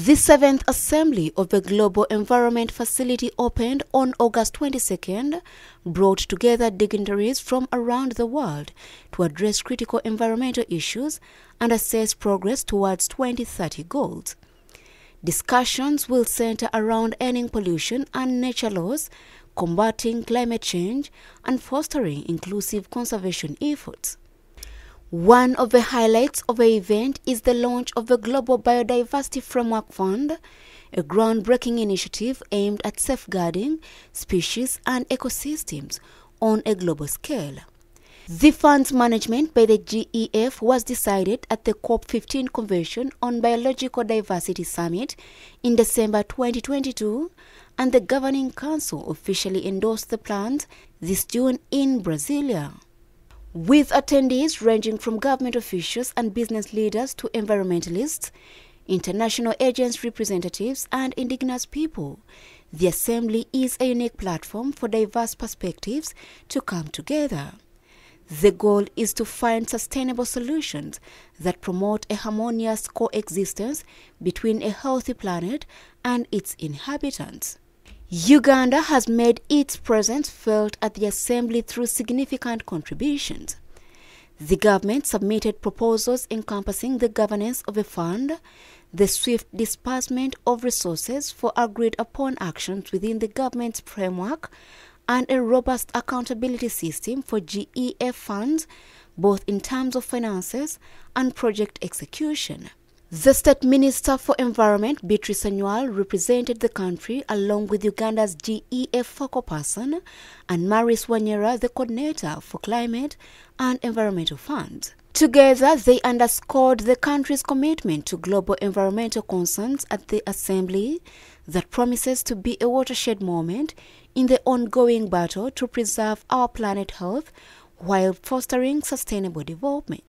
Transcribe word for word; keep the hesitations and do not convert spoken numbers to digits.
The seventh Assembly of the Global Environment Facility opened on August twenty-second, brought together dignitaries from around the world to address critical environmental issues and assess progress towards twenty thirty goals. Discussions will center around ending pollution and nature loss, combating climate change, and fostering inclusive conservation efforts. One of the highlights of the event is the launch of the Global Biodiversity Framework Fund, a groundbreaking initiative aimed at safeguarding species and ecosystems on a global scale. The fund's management by the G E F was decided at the COP fifteen Convention on Biological Diversity Summit in December twenty twenty-two, and the Governing Council officially endorsed the plans this June in Brasilia. With attendees ranging from government officials and business leaders to environmentalists, international agency representatives, and indigenous people, the Assembly is a unique platform for diverse perspectives to come together. The goal is to find sustainable solutions that promote a harmonious coexistence between a healthy planet and its inhabitants. Uganda has made its presence felt at the Assembly through significant contributions. The government submitted proposals encompassing the governance of a fund, the swift disbursement of resources for agreed-upon actions within the government's framework, and a robust accountability system for G E F funds, both in terms of finances and project execution. The State Minister for Environment, Beatrice Annual, represented the country along with Uganda's G E F focal person and Maurice Wanyera, the coordinator for climate and environmental funds. Together, they underscored the country's commitment to global environmental concerns at the Assembly that promises to be a watershed moment in the ongoing battle to preserve our planet health while fostering sustainable development.